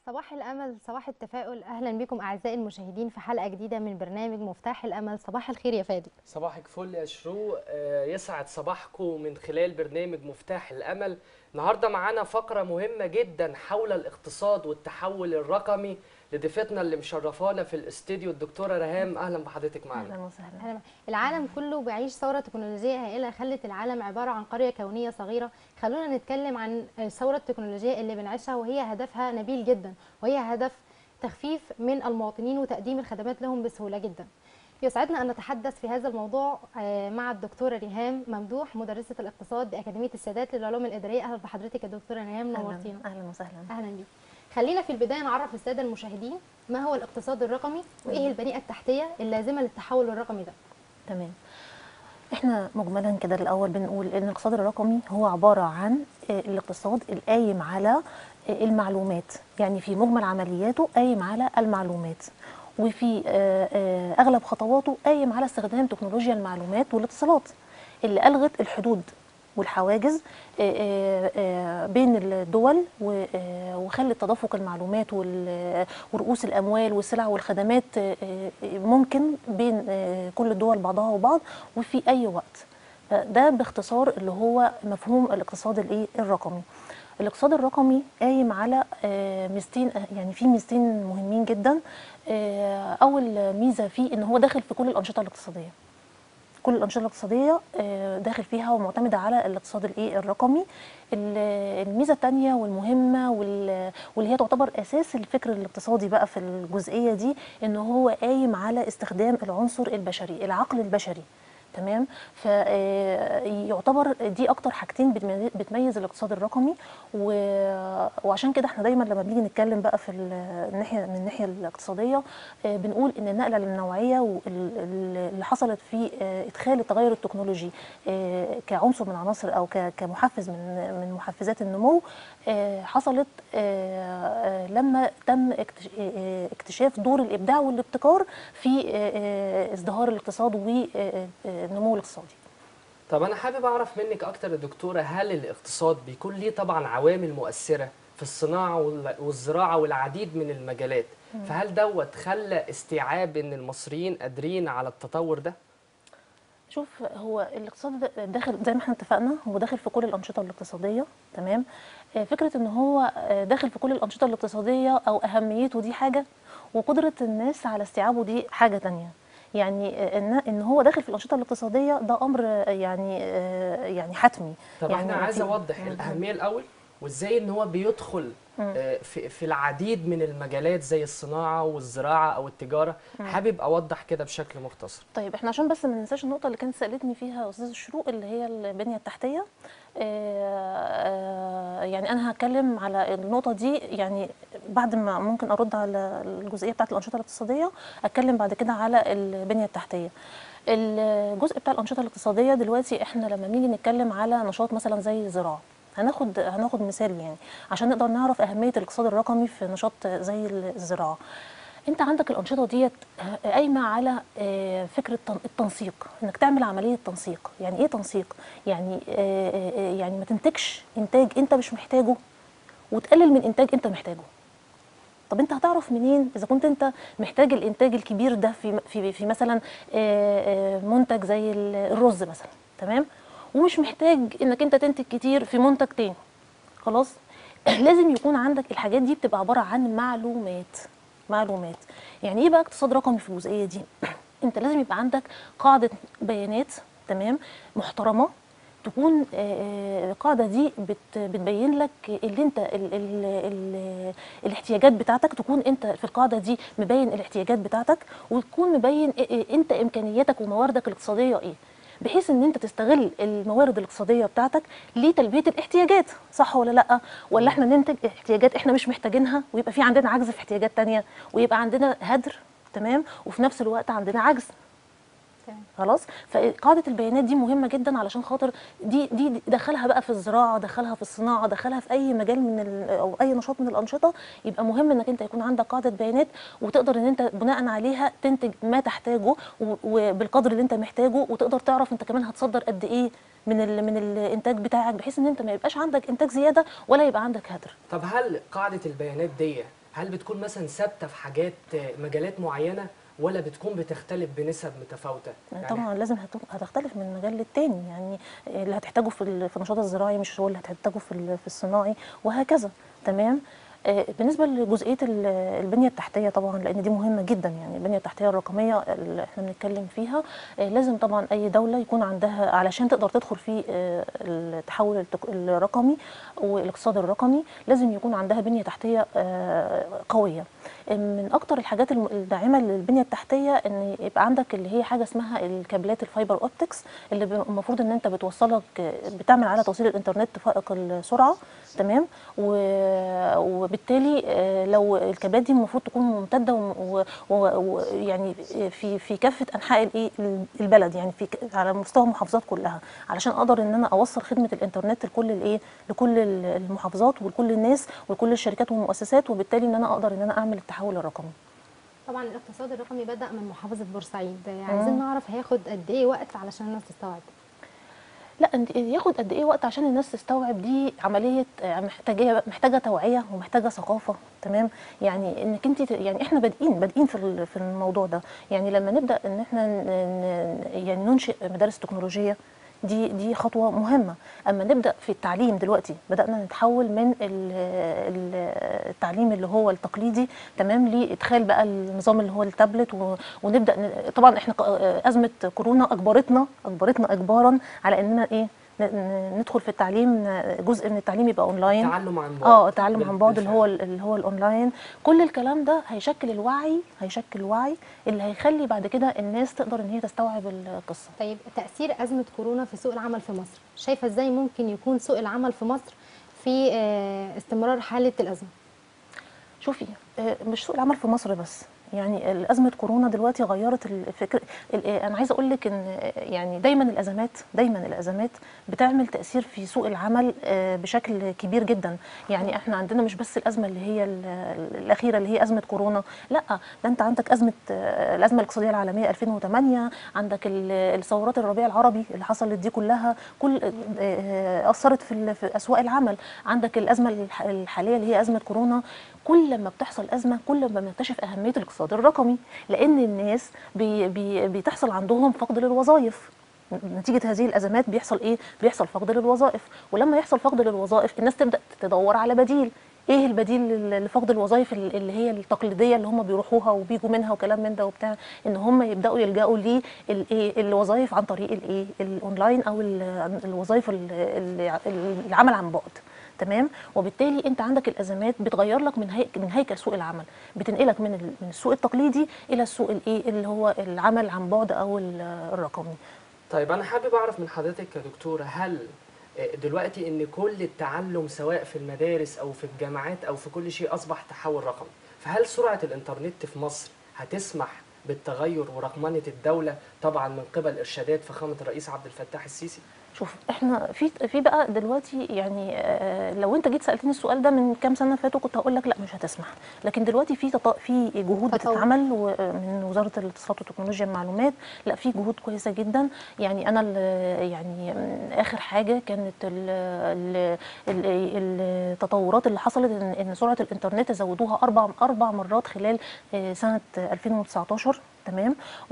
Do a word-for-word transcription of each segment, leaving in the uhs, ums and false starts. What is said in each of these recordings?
صباح الأمل، صباح التفاؤل. أهلا بكم أعزائي المشاهدين في حلقة جديدة من برنامج مفتاح الأمل. صباح الخير يا فادي. صباحك فل يا شروق. آه، يسعد صباحكم من خلال برنامج مفتاح الأمل. النهاردة معانا فقرة مهمة جدا حول الاقتصاد والتحول الرقمي لضيفتنا اللي مشرفانا في الاستديو الدكتورة ريهام. أهلا بحضرتك معنا. اهلا وسهلا. أهلا. العالم كله بيعيش ثورة تكنولوجية هائلة خلت العالم عبارة عن قرية كونية صغيرة. خلونا نتكلم عن الثورة التكنولوجية اللي بنعيشها، وهي هدفها نبيل جدا، وهي هدف تخفيف من المواطنين وتقديم الخدمات لهم بسهولة جدا. يسعدنا أن نتحدث في هذا الموضوع مع الدكتورة ريهام ممدوح، مدرسة الاقتصاد بأكاديمية السادات للعلوم الإدارية. أهلا بحضرتك يا دكتورة ريهام، نورتينا. اهلا وسهلا. أهلا بيك. خلينا في البداية نعرف السادة المشاهدين ما هو الاقتصاد الرقمي، وإيه البنية التحتية اللازمة للتحول الرقمي ده. تمام. احنا مجملا كده الاول بنقول ان الاقتصاد الرقمي هو عباره عن الاقتصاد القايم على المعلومات، يعني في مجمل عملياته قايم على المعلومات، وفي اغلب خطواته قايم على استخدام تكنولوجيا المعلومات والاتصالات اللي الغت الحدود والحواجز بين الدول، وخلت تدفق المعلومات ورؤوس الاموال والسلع والخدمات ممكن بين كل الدول بعضها وبعض وفي اي وقت. ده باختصار اللي هو مفهوم الاقتصاد الايه الرقمي. الاقتصاد الرقمي قايم على ميزتين، يعني في ميزتين مهمين جدا. اول ميزه فيه ان هو داخل في كل الانشطه الاقتصاديه. كل الانشطه الاقتصاديه داخل فيها ومعتمده على الاقتصاد الايه الرقمي. الميزه الثانيه والمهمه واللي هي تعتبر اساس الفكر الاقتصادي بقى في الجزئيه دي، ان هو قايم على استخدام العنصر البشري، العقل البشري. تمام. فيعتبر دي اكتر حاجتين بتميز الاقتصاد الرقمي، وعشان كده احنا دايما لما بنيجي نتكلم بقى في الناحيه من الناحيه الاقتصاديه بنقول ان النقله للنوعيه اللي حصلت في ادخال التغير التكنولوجي كعنصر من عناصر او كمحفز من من محفزات النمو حصلت لما تم اكتشاف دور الابداع والابتكار في ازدهار الاقتصاد والنمو الاقتصادي. طب أنا حابب أعرف منك أكتر يا دكتورة، هل الاقتصاد بيكون ليه طبعا عوامل مؤثرة في الصناعة والزراعة والعديد من المجالات، فهل دوت خلى استيعاب إن المصريين قادرين على التطور ده؟ شوف، هو الاقتصاد داخل زي ما احنا اتفقنا، هو داخل في كل الانشطه الاقتصاديه. تمام. فكره ان هو داخل في كل الانشطه الاقتصاديه او اهميته دي حاجه، وقدره الناس على استيعابه دي حاجه تانية. يعني ان ان هو داخل في الانشطه الاقتصاديه ده امر يعني يعني حتمي. طب يعني احنا عايز اوضح الاهميه الاول، وازاي ان هو بيدخل في في العديد من المجالات زي الصناعه والزراعه او التجاره. حابب اوضح كده بشكل مختصر. طيب احنا عشان بس ما ننساش النقطه اللي كانت سالتني فيها استاذ الشروق، اللي هي البنيه التحتيه. يعني انا هتكلم على النقطه دي، يعني بعد ما ممكن ارد على الجزئيه بتاعه الانشطه الاقتصاديه اتكلم بعد كده على البنيه التحتيه. الجزء بتاع الانشطه الاقتصاديه دلوقتي احنا لما بنيجي نتكلم على نشاط مثلا زي الزراعه، هناخد هناخد مثال يعني عشان نقدر نعرف اهميه الاقتصاد الرقمي في نشاط زي الزراعه. انت عندك الانشطه ديت قايمه على فكره التنسيق، انك تعمل عمليه تنسيق. يعني ايه تنسيق؟ يعني يعني ما تنتجش انتاج انت مش محتاجه وتقلل من انتاج انت محتاجه. طب انت هتعرف منين اذا كنت انت محتاج الانتاج الكبير ده في في في مثلا منتج زي الرز مثلا، تمام، ومش محتاج انك انت تنتج كتير في منتج تاني؟ خلاص. لازم يكون عندك الحاجات دي بتبقى عباره عن معلومات. معلومات. يعني ايه بقى اقتصاد رقمي في الجزئيه دي؟ انت لازم يبقى عندك قاعده بيانات، تمام، محترمه، تكون القاعده دي بتبين لك اللي انت ال ال ال الاحتياجات بتاعتك، تكون انت في القاعده دي مبين الاحتياجات بتاعتك، وتكون مبين انت امكانياتك ومواردك الاقتصاديه ايه، بحيث ان انت تستغل الموارد الاقتصاديه بتاعتك لتلبيه الاحتياجات. صح ولا لا؟ ولا احنا ننتج احتياجات احنا مش محتاجينها ويبقى في عندنا عجز في احتياجات تانية، ويبقى عندنا هدر، تمام، وفي نفس الوقت عندنا عجز. خلاص. فقاعده البيانات دي مهمه جدا، علشان خاطر دي دي دخلها بقى في الزراعه، دخلها في الصناعه، دخلها في اي مجال من او اي نشاط من الانشطه. يبقى مهم انك انت يكون عندك قاعده بيانات، وتقدر ان انت بناء عليها تنتج ما تحتاجه وبالقدر اللي انت محتاجه، وتقدر تعرف انت كمان هتصدر قد ايه من ال من الانتاج بتاعك، بحيث ان انت ما يبقاش عندك انتاج زياده ولا يبقى عندك هدر. طب هل قاعده البيانات دي هل بتكون مثلا ثابته في حاجات مجالات معينه ولا بتكون بتختلف بنسب متفاوته؟ يعني طبعا لازم هت- هتختلف من مجال للتاني، يعني اللي هتحتاجه في ال- في النشاط الزراعي مش هو اللي هتحتاجه في ال- في الصناعي وهكذا. تمام. آه، بالنسبه لجزئيه ال- البنيه التحتيه طبعا، لان دي مهمه جدا، يعني البنيه التحتيه الرقميه اللي احنا بنتكلم فيها، آه، لازم طبعا اي دوله يكون عندها علشان تقدر تدخل في آه، التحول التك- الرقمي والاقتصاد الرقمي، لازم يكون عندها بنيه تحتيه آه، قويه. من اكتر الحاجات الم- الداعمه للبنيه التحتيه ان يبقى عندك اللي هي حاجه اسمها الكابلات الفايبر اوبتكس، اللي ب- المفروض ان انت بتوصلك، بتعمل على توصيل الانترنت فائق السرعه. تمام. و- وبالتالي آه، لو الكابلات دي المفروض تكون ممتده ويعني في في كافه انحاء الايه البلد، يعني في ك- على مستوى المحافظات كلها، علشان اقدر ان انا اوصل خدمه الانترنت لكل الايه لكل المحافظات ولكل الناس ولكل الشركات والمؤسسات، وبالتالي ان انا اقدر ان انا اعمل التحول الرقمي. طبعا الاقتصاد الرقمي بدأ من محافظة بورسعيد، عايزين مم. نعرف هياخد قد ايه وقت علشان الناس تستوعب. لا، انت ياخد قد ايه وقت عشان الناس تستوعب؟ دي عمليه آه، محتاجه محتاجه توعيه ومحتاجه ثقافه. تمام. يعني انك انت ت- يعني احنا بادئين بادئين في ال- في الموضوع ده، يعني لما نبدا ان احنا ن- ن- يعني ننشئ مدارس تكنولوجيه، دي دي خطوه مهمه. اما نبدا في التعليم دلوقتي، بدانا نتحول من ال- ال- التعليم اللي هو التقليدي، تمام، لادخال بقى النظام اللي هو التابلت، و- ونبدا ن- طبعا احنا ق- ازمه كورونا اجبرتنا اجبرتنا اجبارا على اننا ايه ن- ن- ندخل في التعليم، جزء من التعليم يبقى اونلاين. التعلم عن بعد. اه التعلم بال- عن بعد اللي هو بالفعل. ال- اللي هو الاونلاين. كل الكلام ده هيشكل الوعي هيشكل الوعي اللي هيخلي بعد كده الناس تقدر ان هي تستوعب القصه. طيب تأثير أزمة كورونا في سوق العمل في مصر، شايفة ازاي ممكن يكون سوق العمل في مصر في آه، استمرار حالة الأزمة؟ شوفي، آه، مش سوق العمل في مصر بس، يعني أزمة كورونا دلوقتي غيرت الفكر. ال- آه، أنا عايزة أقول لك إن آه، يعني دايما الأزمات دايما الأزمات بتعمل تأثير في سوق العمل آه، بشكل كبير جدا. يعني إحنا عندنا مش بس الأزمة اللي هي ال- الأخيرة اللي هي أزمة كورونا، لا، ده أنت عندك أزمة آه، الأزمة الاقتصادية العالمية ألفين وثمانية، عندك ال- الثورات الربيع العربي اللي حصلت دي كلها، كل آه، آه، أثرت في ال- في أسواق العمل. عندك الأزمة الح- الحالية اللي هي أزمة كورونا. كل ما بتحصل ازمه كل ما بنكتشف اهميه الاقتصاد الرقمي، لان الناس بي بي بتحصل عندهم فقد للوظائف. نتيجه هذه الازمات بيحصل ايه؟ بيحصل فقد للوظائف، ولما يحصل فقد للوظائف الناس تبدا تدور على بديل. ايه البديل لل- لفقد الوظائف ال- اللي هي التقليديه اللي هم بيروحوها وبيجوا منها وكلام من ده وبتاع؟ ان هم يبداوا يلجأوا للايه الوظائف عن طريق الايه الاونلاين، او ال- الوظائف ال- ال- العمل عن بعد. تمام. وبالتالي انت عندك الازمات بتغير لك من هيك من هيكل سوق العمل، بتنقلك من ال- من السوق التقليدي الى السوق الايه اللي هو العمل عن بعد او ال- الرقمي. طيب انا حابب اعرف من حضرتك يا دكتوره، هل آه، دلوقتي ان كل التعلم سواء في المدارس او في الجامعات او في كل شيء اصبح تحول رقمي، فهل سرعه الانترنت في مصر هتسمح بالتغير ورقمنه الدوله طبعا من قبل ارشادات فخامه الرئيس عبد الفتاح السيسي؟ شوف، احنا في في بقى دلوقتي، يعني آه، لو انت جيت سالتني السؤال ده من كام سنه فاتوا كنت هقول لك لا مش هتسمح. لكن دلوقتي في تط... في جهود تطور. بتتعمل و- من وزاره الاتصالات وتكنولوجيا المعلومات. لا، في جهود كويسه جدا. يعني انا ال- يعني م، اخر حاجه كانت ال... ال... ال... التطورات اللي حصلت ان إن سرعه الانترنت زودوها اربع اربع مرات خلال آه، سنه ألفين وتسعتاشر. تمام.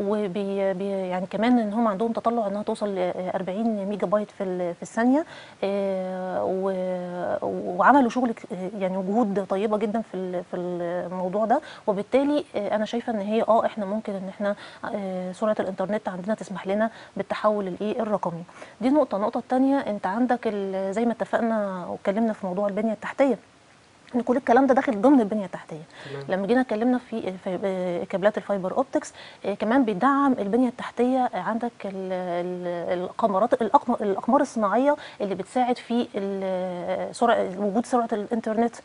وبي بي يعني كمان ان هم عندهم تطلع انها توصل ل أربعين ميجا بايت في ال- في الثانيه. آه، و- وعملوا شغل ك- يعني وجهود طيبه جدا في ال- في الموضوع ده. وبالتالي آه، انا شايفه ان هي اه احنا ممكن ان احنا آه، سرعه الانترنت عندنا تسمح لنا بالتحول الايه الرقمي. دي نقطه. النقطه الثانيه، انت عندك ال- زي ما اتفقنا واتكلمنا في موضوع البنيه التحتيه، ان كل الكلام ده داخل ضمن البنيه التحتيه. تمام. لما جينا اتكلمنا في في- آه، كابلات الفايبر اوبتكس، آه، كمان بيدعم البنيه التحتيه. آه، عندك ال- ال- القمرات الأقم- الاقمار الصناعيه اللي بتساعد في ال- سرعه وجود سرعه الانترنت،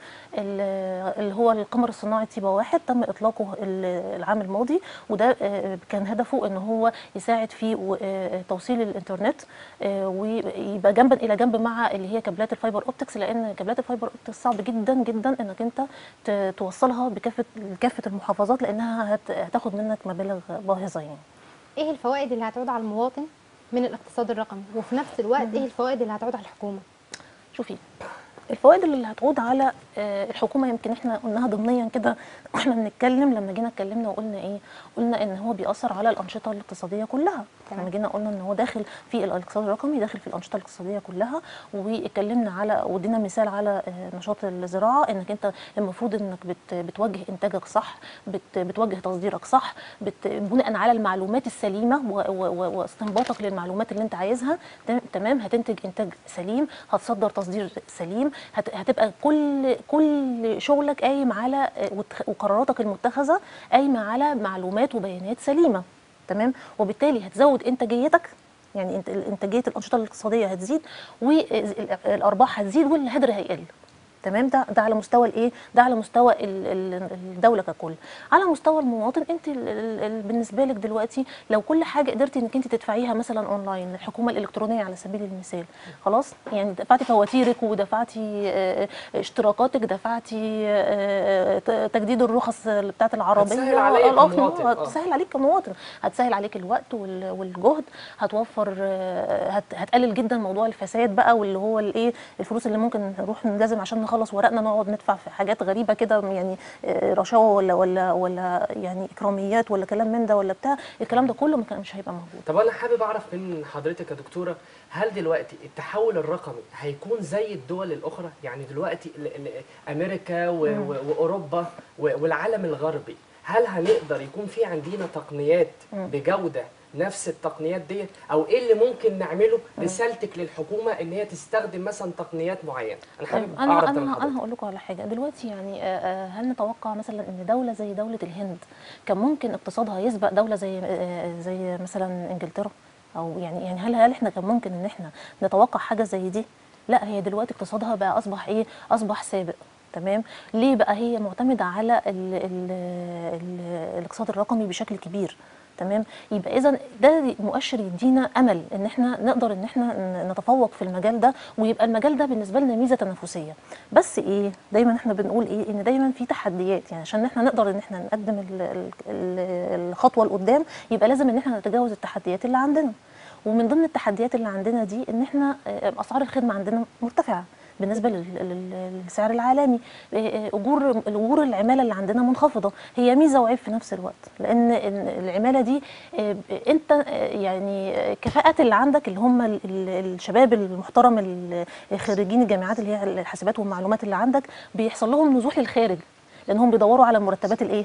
ال- اللي هو القمر الصناعي تيبا واحد تم اطلاقه ال- العام الماضي، وده آه، كان هدفه ان هو يساعد في و- آه، توصيل الانترنت، آه، ويبقى جنبا الى جنب مع اللي هي كابلات الفايبر اوبتكس، لان كابلات الفايبر اوبتكس صعب جدا جدا انك انت ت- توصلها بكافه كافه المحافظات، لانها هت- هتاخد منك مبالغ باهظه يعني. ايه الفوائد اللي هتعود على المواطن من الاقتصاد الرقمي، وفي نفس الوقت ايه الفوائد اللي هتعود على الحكومة؟ شوفي، الفوائد اللي هتعود على آه، الحكومه يمكن احنا قلناها ضمنيا كده واحنا بنتكلم، لما جينا اتكلمنا وقلنا ايه، قلنا ان هو بيأثر على الانشطه الاقتصاديه كلها. تمام. لما جينا قلنا ان هو داخل في الاقتصاد الرقمي، داخل في الانشطه الاقتصاديه كلها، واتكلمنا على ودينا مثال على آه، نشاط الزراعه، انك انت المفروض انك بت بتوجه انتاجك صح، بت بتوجه تصديرك صح، بت بناء على المعلومات السليمه و- و- و- واستنباطك للمعلومات اللي انت عايزها. تم- تمام، هتنتج انتاج سليم، هتصدر تصدير سليم، هت- هتبقى كل كل شغلك قايم على وتخ- وقراراتك المتخذه قايمه على معلومات وبيانات سليمه. تمام، وبالتالي هتزود انتاجيتك، يعني انت انتاجيه الانشطه الاقتصاديه هتزيد، والارباح هتزيد، والهدر هيقل. تمام، ده ده على مستوى الايه، ده على مستوى ال- ال- الدوله ككل. على مستوى المواطن، انت ال- ال- ال- بالنسبه لك دلوقتي لو كل حاجه قدرتي انك انت تدفعيها مثلا اونلاين، الحكومه الالكترونيه على سبيل المثال، خلاص يعني دفعتي فواتيرك ودفعتي آه، اشتراكاتك، دفعتي آه، ت- تجديد الرخص بتاعت العربيه، هتسهل عليا القطن، كمواطن، آه. هتسهل عليك كمواطن، هتسهل عليك الوقت وال- والجهد، هتوفر آه، هت- هتقلل جدا موضوع الفساد بقى، واللي هو الايه، الفلوس اللي ممكن نروح لازم عشان نخلص ورقنا نقعد ندفع في حاجات غريبه كده، يعني آه، رشاوى ولا ولا ولا يعني اكراميات ولا كلام من ده ولا بتاع، الكلام ده كله ما كان- مش هيبقى موجود. طب انا حابب اعرف من حضرتك يا دكتوره، هل دلوقتي التحول الرقمي هيكون زي الدول الاخرى؟ يعني دلوقتي ال- ال- امريكا و- و- واوروبا و- والعالم الغربي، هل هنقدر يكون في عندنا تقنيات بجوده نفس التقنيات دي، او ايه اللي ممكن نعمله؟ رسالتك للحكومه ان هي تستخدم مثلا تقنيات معينه، انا حابب طيب انا اعرف ده من انا حضرتك. انا هقول لكم على حاجه دلوقتي، يعني آه، آه، هل نتوقع مثلا ان دوله زي دوله الهند كان ممكن اقتصادها يسبق دوله زي آه، زي مثلا انجلترا؟ او يعني يعني هل هل احنا كان ممكن ان احنا نتوقع حاجه زي دي؟ لا، هي دلوقتي اقتصادها بقى اصبح ايه، اصبح سابق. تمام، ليه بقى؟ هي معتمده على ال ال ال الاقتصاد الرقمي بشكل كبير. تمام، يبقى اذا ده مؤشر يدينا امل ان احنا نقدر ان احنا ن- نتفوق في المجال ده، ويبقى المجال ده بالنسبه لنا ميزه تنافسيه. بس ايه، دايما احنا بنقول ايه، ان دايما في تحديات، يعني عشان احنا نقدر ان احنا نقدم ال- ال- ال- الخطوه لقدام، يبقى لازم ان احنا نتجاوز التحديات اللي عندنا. ومن ضمن التحديات اللي عندنا دي ان احنا آه، اسعار الخدمه عندنا مرتفعه بالنسبه لل- لل- للسعر العالمي. آه، اجور الاجور العماله اللي عندنا منخفضه، هي ميزه وعيب في نفس الوقت، لان إن العماله دي آه، انت آه، يعني آه، الكفاءات اللي عندك اللي هم ال- ال- الشباب المحترم ال- خريجين الجامعات اللي هي الحاسبات والمعلومات اللي عندك، بيحصل لهم نزوح للخارج، لانهم بيدوروا على المرتبات الايه،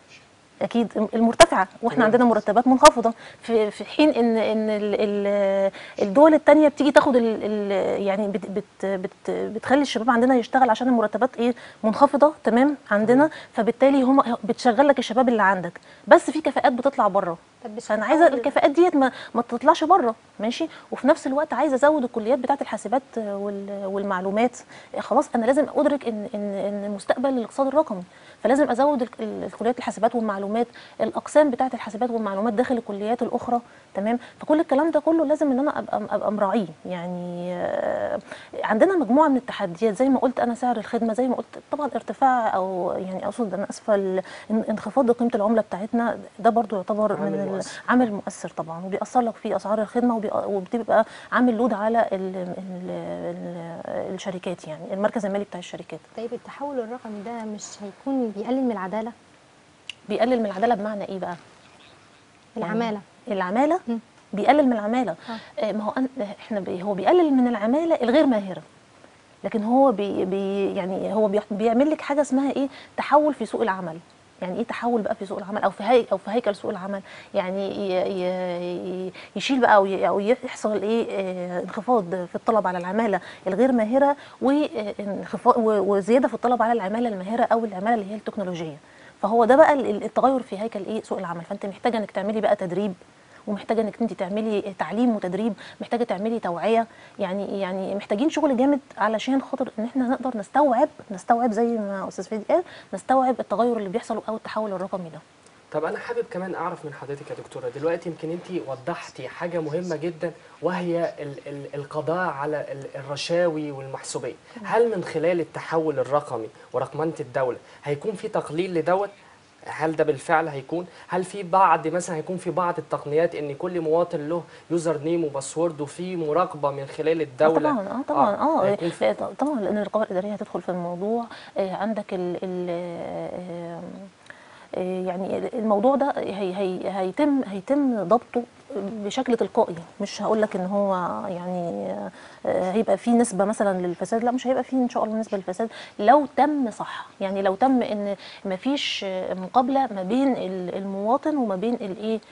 اكيد المرتفعه، واحنا تمام. عندنا مرتبات منخفضه، في في حين ان ان ال- ال- الدول الثانيه بتيجي تاخد ال ال يعني بت بت بت بتخلي الشباب عندنا يشتغل عشان المرتبات ايه، منخفضه. تمام، عندنا، فبالتالي هم بتشغل لك الشباب اللي عندك، بس في كفاءات بتطلع بره. طب مش فانا عايزه بتحاول- الكفاءات ديت ما, ما تطلعش بره، ماشي، وفي نفس الوقت عايزه ازود الكليات بتاعه الحاسبات وال- والمعلومات. خلاص انا لازم ادرك ان ان ان مستقبل الاقتصاد الرقمي، فلازم ازود ال- ال- الكليات الحاسبات والمعلومات، الاقسام بتاعه الحاسبات والمعلومات داخل الكليات الاخرى. تمام، فكل الكلام ده كله لازم ان انا ابقى ابقى مراعيه. يعني آه، عندنا مجموعه من التحديات، زي ما قلت انا سعر الخدمه، زي ما قلت طبعا ارتفاع، او يعني اقصد انا اسفه ال- ان- انخفاض قيمه العمله بتاعتنا، ده برضو يعتبر عامل من ال- مؤثر. عامل مؤثر طبعا، وبيأثر لك في اسعار الخدمه، وبي- وبتبقى عامل لود على ال ال ال الشركات، يعني المركز المالي بتاع الشركات. طيب التحول الرقمي ده مش هيكون بيقلل من العداله؟ بيقلل من العداله بمعنى ايه بقى؟ العماله. العماله مم. بيقلل من العماله. آه. آه، ما هو أن- احنا بي هو بيقلل من العماله الغير ماهره، لكن هو بي بي يعني هو بي بيعمل لك حاجه اسمها ايه، تحول في سوق العمل. يعني ايه تحول بقى في سوق العمل، او في هي او في هيكل سوق العمل؟ يعني ي- ي- يشيل بقى، او ي- أو يحصل ايه، آه، انخفاض في الطلب على العماله الغير ماهره، وانخفاض وزياده في الطلب على العماله الماهره، او العماله اللي هي التكنولوجيه. فهو ده بقى ال- التغير في هيكل ايه، سوق العمل. فانت محتاجه انك تعملي بقى تدريب، ومحتاجه انك انت تعملي تعليم وتدريب، محتاجه تعملي توعيه، يعني يعني محتاجين شغل جامد علشان خاطر ان احنا نقدر نستوعب نستوعب زي ما استاذ فادي قال، نستوعب التغير اللي بيحصل او التحول الرقمي ده. طب انا حابب كمان اعرف من حضرتك يا دكتوره، دلوقتي يمكن انت وضحتي حاجه مهمه جدا، وهي ال ال القضاء على ال- الرشاوي والمحسوبيه. هل من خلال التحول الرقمي ورقمنه الدوله هيكون في تقليل لدوت؟ هل ده بالفعل هيكون؟ هل في بعض مثلا هيكون في بعض التقنيات ان كل مواطن له يوزر نيم وباسورد وفي مراقبه من خلال اه الدوله؟ طبعا اه طبعا اه, هيكون في آه طبعا، لان الرقابه الاداريه هتدخل في الموضوع. آه عندك ال ال آه آه يعني الموضوع ده هي هي هيتم هيتم ضبطه بشكل تلقائي. مش هقول لك ان هو يعني آه هيبقى في نسبه مثلا للفساد، لا مش هيبقى في ان شاء الله نسبه للفساد لو تم صح. يعني لو تم ان ما فيش مقابله ما بين المواطن وما بين الايه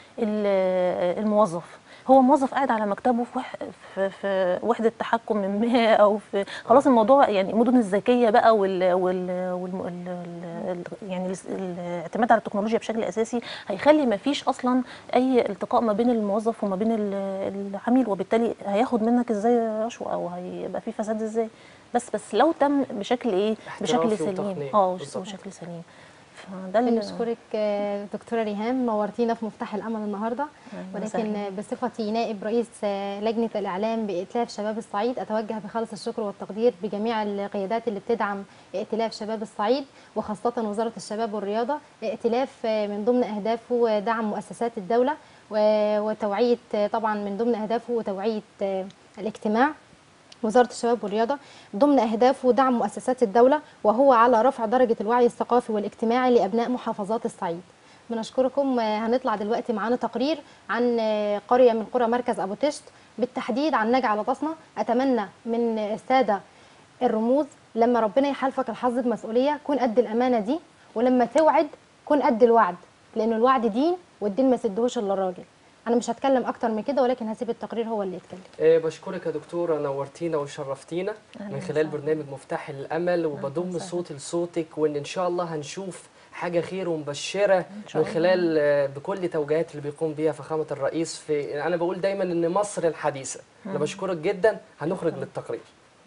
الموظف. هو موظف قاعد على مكتبه في, وح في, في وحده تحكم ما، او في خلاص الموضوع يعني المدن الذكيه بقى وال, وال, وال, وال يعني الاعتماد على التكنولوجيا بشكل اساسي هيخلي ما فيش اصلا اي التقاء ما بين الموظف وما بين العميل، وبالتالي هياخد منك ازاي رشوه او هيبقى في فساد ازاي. بس بس لو تم بشكل ايه، بشكل سليم. اه بشكل سليم. بنشكرك دكتوره ريهام، نورتينا في مفتاح الامل النهارده. ولكن بصفتي نائب رئيس لجنه الاعلام بائتلاف شباب الصعيد اتوجه بخالص الشكر والتقدير بجميع القيادات اللي بتدعم ائتلاف شباب الصعيد، وخاصه وزاره الشباب والرياضه. ائتلاف من ضمن اهدافه دعم مؤسسات الدوله وتوعيه، طبعا من ضمن اهدافه وتوعيه الاجتماع. وزارة الشباب والرياضة ضمن أهدافه دعم مؤسسات الدولة، وهو على رفع درجة الوعي الثقافي والاجتماعي لأبناء محافظات الصعيد. بنشكركم. هنطلع دلوقتي معانا تقرير عن قرية من قرى مركز أبو تشت، بالتحديد عن نجع لطسنة. أتمنى من السادة الرموز لما ربنا يحالفك الحظ بمسؤولية كون قد الأمانة دي، ولما توعد كون قد الوعد، لأن الوعد دين والدين ما يسدهوش إلا الراجل. أنا مش هتكلم أكتر من كده، ولكن هسيب التقرير هو اللي يتكلم. إيه بشكرك يا دكتورة، نورتينا وشرفتينا من خلال برنامج مفتاح الأمل، وبضم صوتي لصوتك، وإن إن شاء الله هنشوف حاجة خير ومبشرة من خلال بكل توجيهات اللي بيقوم بيها فخامة الرئيس. في أنا بقول دايما إن مصر الحديثة. أنا بشكرك جدا. هنخرج للتقرير.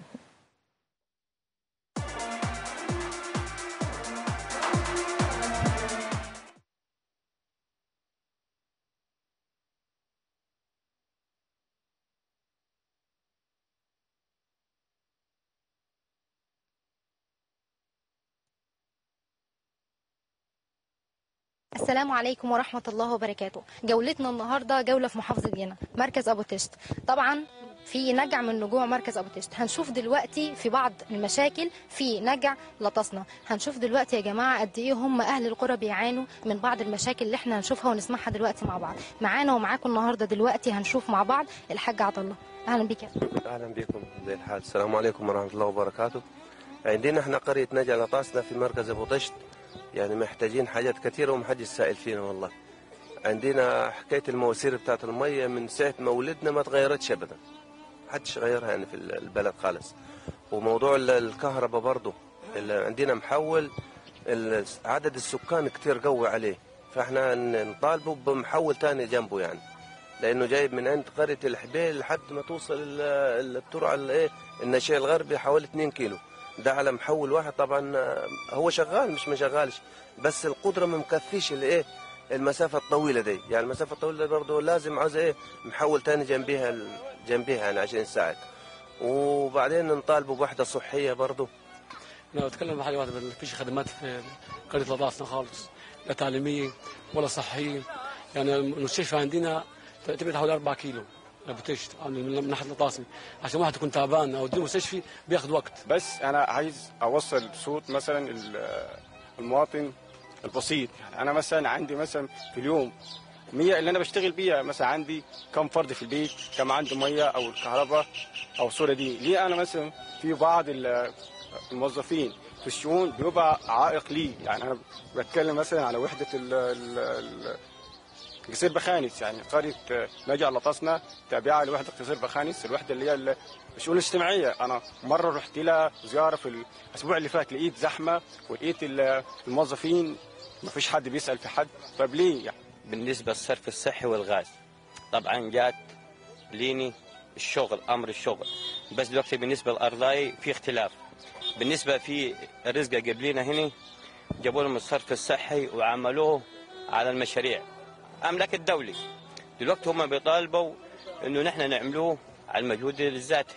السلام عليكم ورحمة الله وبركاته. جولتنا النهاردة جولة في محافظة جنة، مركز أبو تشت. طبعا في نجع من نجوع مركز أبو تشت. هنشوف دلوقتي في بعض المشاكل في نجع لطسنة. هنشوف دلوقتي يا جماعة قد إيه هم أهل القرى بيعانوا من بعض المشاكل اللي احنا هنشوفها ونسمعها دلوقتي مع بعض. معانا ومعاكم النهاردة دلوقتي هنشوف مع بعض الحاج عطله. أهلا بك. أهلا بكم. زي الحال. السلام عليكم ورحمة الله وبركاته. عندنا احنا قرية نجع لطاسنة في مركز أبو طشت، يعني محتاجين حاجات كثيرة ومحدش سائل فينا والله. عندنا حكاية المواسير بتاعت المية من ساعة ما ولدنا ما تغيرتش أبدا، محدش غيرها يعني في البلد خالص. وموضوع الكهرباء برضه عندنا محول، عدد السكان كتير قوي عليه، فاحنا نطالبه بمحول تاني جنبه يعني، لأنه جايب من عند قرية الحبيل لحد ما توصل الترعة الايه النشيء الغربي حوالي اثنين كيلو. ده على محول واحد. طبعا هو شغال مش ما شغالش، بس القدره ما مكفيش الايه المسافه الطويله دي. يعني المسافه الطويله برضه لازم عاوز ايه محول ثاني جنبيها جنبيها يعني عشان يساعد. وبعدين نطالبوا بوحده صحيه برضه. انا بتكلم بحاجه واحده، ما فيش خدمات في قريه لطاسنة خالص، لا تعليميه ولا صحيه. يعني المستشفى عندنا تبعد حوالي أربعة كيلو بتشت من ناحيه لطاسنة، عشان واحد يكون تعبان او يديه مستشفى بياخد وقت. بس انا عايز اوصل صوت مثلا المواطن البسيط. يعني انا مثلا عندي مثلا في اليوم مية اللي انا بشتغل بيها، مثلا عندي كم فرد في البيت، كم عنده ميه او الكهرباء او الصوره دي. ليه انا مثلا في بعض الموظفين في الشؤون بيبقى عائق لي. يعني انا بتكلم مثلا على وحده ال ال قصير بخانس، يعني قريه نجع لطاسنة تابعه لوحده قصير بخانس، الوحده اللي هي الشؤون الاجتماعيه. انا مره رحت لها زياره في الاسبوع اللي فات، لقيت زحمه ولقيت الموظفين ما فيش حد بيسال في حد. طب ليه يعني؟ بالنسبه للصرف الصحي والغاز طبعا جات ليني الشغل، امر الشغل، بس دلوقتي بالنسبه للارضاي في اختلاف. بالنسبه في الرزقه قبلينا هنا جابوا لهم الصرف الصحي وعملوه على المشاريع املاك الدولي. دلوقتي هم بيطالبوا انه نحن نعملوه على المجهود الذاتي.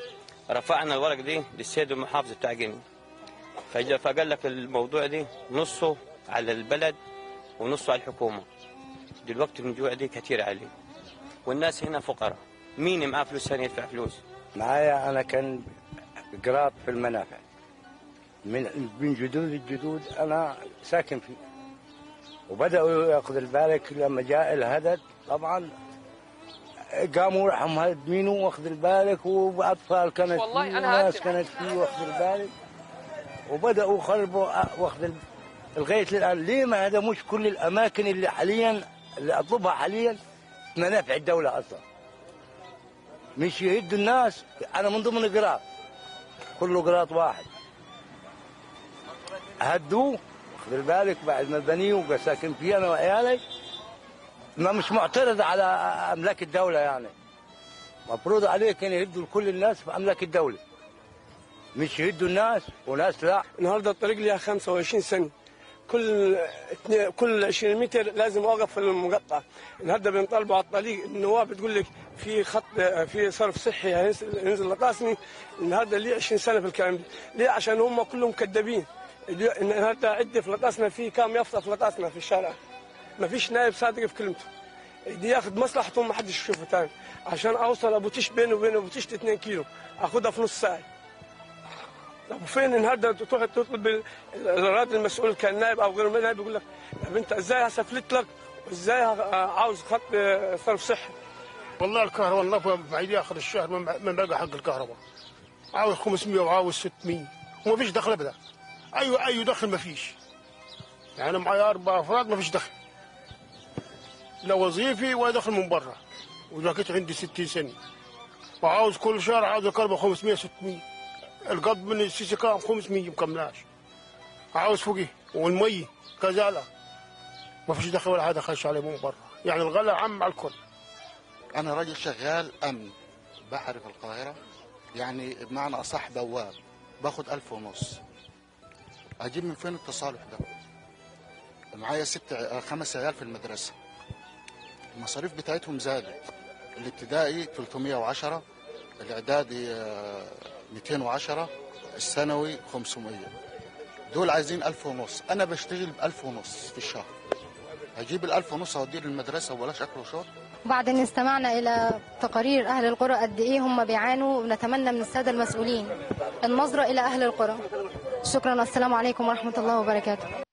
رفعنا الورق دي للسيد المحافظ بتاع جنة، فقال لك الموضوع دي نصه على البلد ونصه على الحكومة. دلوقتي الجوع دي كتير عليه، والناس هنا فقراء، مين معاه فلوس ثانية يدفع فلوس؟ معايا أنا كان قراط في المنافع من من جدود الجدود، أنا ساكن فيه، وبدأوا ياخذ بالك لما جاء الهدد طبعا قاموا راحوا مهدمينه واخذ بالك، وأطفال كانت والله فيه أنا وناس كانت فيه واخذ بالك، وبدأوا خربوا واخذ لغاية الآن. ليه ما هدموش كل الأماكن اللي حاليا اللي أطلبها حاليا منافع الدولة أصلا؟ مش يهدوا الناس. أنا من ضمن قراط، كله قراط واحد، هدوه خذ بالك بعد ما بنيه وساكن فيه أنا وعيالي. ما مش معترض على أملاك الدولة، يعني مفروض عليه كان يهدوا لكل الناس في أملاك الدولة، مش يهدوا الناس وناس لا. النهارده الطريق ليها خمسة وعشرين سنة، كل كل عشرين متر لازم اوقف في المقطع. النهارده بنطالبوا على الطريق، النواب بتقول لك في خط في صرف صحي هينزل لطاسني. النهارده ليه عشرين سنه في الكلام ده؟ ليه؟ عشان هم كلهم كذابين. النهارده عدي في لطاسنا في كام يافطه في لطاسنا في الشارع، ما فيش نائب صادق في كلمته. دي ياخذ مصلحته ما حدش يشوفه ثاني. عشان اوصل ابو تيش بينه وبين ابو تيش اثنين كيلو اخذها في نص ساعه. طب فين النهارده تروح تطلب الراجل المسؤول كان نائب او غير نائب يقول لك طب انت ازاي هسفلت لك وازاي عاوز خط صرف صحي؟ والله الكهرباء النفط بعيد اخر الشهر من باقي حق الكهرباء، عاوز خمسمية وعاوز ستمية وما فيش دخل ابدا. اي اي دخل ما فيش. يعني انا معايا اربع افراد ما فيش دخل، لا وظيفي ولا دخل من برا، وجاكيت عندي ستين سنه وعاوز كل شهر عاوز الكهرباء خمسمية ستمية. القبض من السيسي كام خمسمية مكملاش، عاوز فوقي والمي كذلك ما فيش دخل ولا حاجه خش عليه من برا. يعني الغلا عم على الكل. انا راجل شغال امن بحري في القاهره، يعني بمعنى اصح بواب، باخد ألف ونص. اجيب من فين التصالح ده؟ معايا ست خمس عيال في المدرسه، المصاريف بتاعتهم زادت. الابتدائي ثلاثمية وعشرة، الاعدادي مئتين وعشرة، الثانوي خمسمية. دول عايزين ألف ونص، انا بشتغل بألف ونص في الشهر، هجيب الألف ونص اوديه للمدرسه وبلاش اكل وشرب؟ بعد ان استمعنا الى تقارير اهل القرى قد ايه هم بيعانوا، نتمنى من الساده المسؤولين النظره الى اهل القرى. شكرا، السلام عليكم ورحمه الله وبركاته.